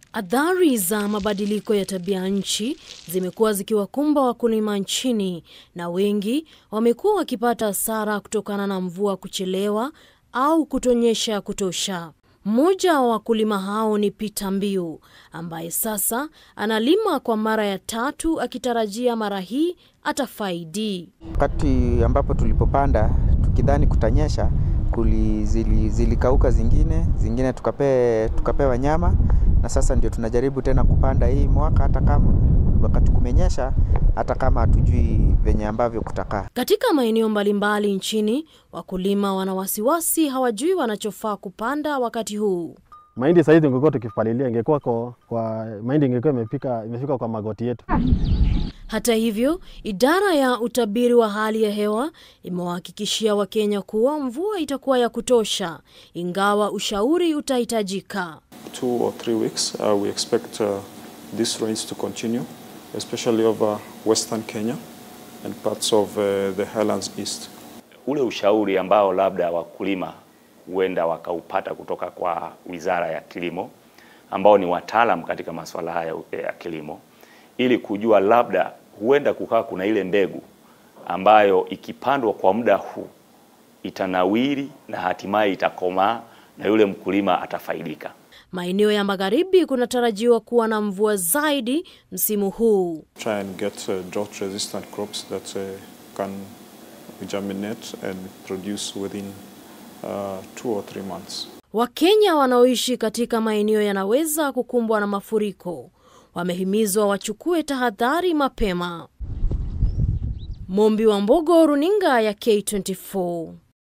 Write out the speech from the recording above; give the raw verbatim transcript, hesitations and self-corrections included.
Athari za mabadiliko ya tabia nchi zimekuwa zikiwakumba wakulima nchini, na wengi wamekuwa wakipata hasara kutokana na mvua kuchelewa au kutonyesha kutosha. Mmoja wa wakulima hao ni Peter Mbiu, ambaye sasa analima kwa mara ya tatu akitarajia mara hii atafaidi. Wakati ambapo tulipopanda tukidhani kutanyesha, kuli zili, zilikauka zingine, zingine tukape tukapewa nyama, na sasa ndio tunajaribu tena kupanda hii mwaka hata kama wakati kumenyesha, hata kama hatujui venye ambavyo kutakaa. Katika maeneo mbalimbali nchini, wakulima wana wasiwasi, hawajui wanachofaa kupanda wakati huu. Mahindi saizi ingekuwa tukipalilia ingekuwa kwa, kwa mahindi ingekuwa imefika imefika kwa magoti yetu. Hata hivyo, idara ya utabiri wa hali ya hewa imewahakikishia Wakenya kuwa mvua itakuwa ya kutosha, ingawa ushauri utahitajika. Two or three weeks uh, we expect uh, these rains to continue, especially over western Kenya and parts of uh, the highlands east. Ule ushauri ambao labda wakulima huenda wakaupata kutoka kwa Wizara ya Kilimo, ambao ni wataalamu katika masuala haya ya kilimo, ili kujua labda huenda kukaa kuna ile mbegu ambayo ikipandwa kwa muda huu itanawiri na hatimaye itakomaa na yule mkulima atafaidika. Maeneo ya magharibi kunatarajiwa kuwa na mvua zaidi msimu huu. Try and get uh, drought resistant crops that uh, can germinate and produce within uh, two or three months. Wakenya wanaoishi katika maeneo yanaweza kukumbwa na mafuriko wamehimizwa wachukue tahadhari mapema. Mombi wa Mbogo, runinga ya K twenty four.